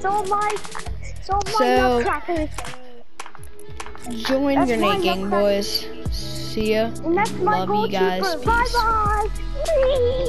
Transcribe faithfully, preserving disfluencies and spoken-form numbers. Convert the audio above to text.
So my, so my So, nutcrackers. join That's your my gang, nutcracker. boys. See ya. And that's my Love you guys. goalkeeper. Bye Peace. bye.